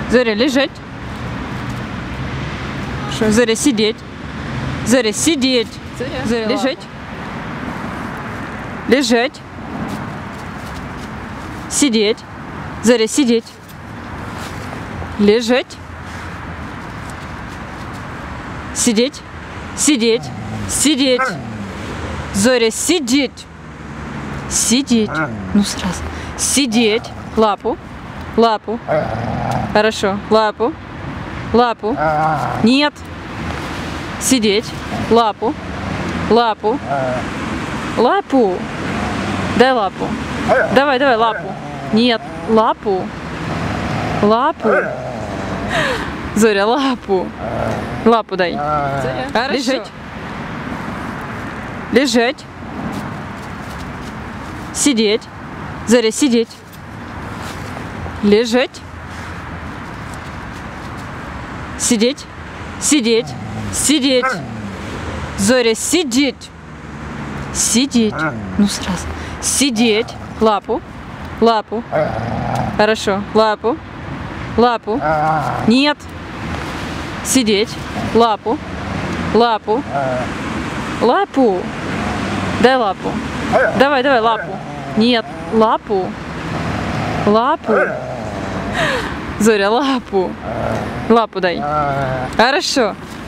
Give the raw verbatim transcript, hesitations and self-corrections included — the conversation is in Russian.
Зоря, лежать. Что, Зоря, сидеть. Зоря, сидеть. Зоря, Зоря, лежать. Лежать. Сидеть. Зоря, сидеть. Лежать. Сидеть. Сидеть. Сидеть. Зоря, сидеть. Сидеть. Ну сразу. Сидеть. Лапу. Лапу. Хорошо. Лапу. Лапу. Нет. Сидеть. Лапу. Лапу. Лапу. Дай лапу. Давай, давай, лапу. Нет. Лапу. Лапу. Зоря, лапу. Лапу дай. Зоря. Лежать. Лежать. Сидеть. Зоря, сидеть. Лежать. Сидеть. Сидеть. Сидеть. Зоря, сидеть. Сидеть. Ну сразу. Сидеть. Лапу. Лапу. Хорошо. Лапу. Лапу. Нет. Сидеть. Лапу. Лапу. Лапу. Дай лапу. Давай, давай, лапу. Нет. Лапу. Лапу. Зоря, лапу. Лапу дай. Хорошо.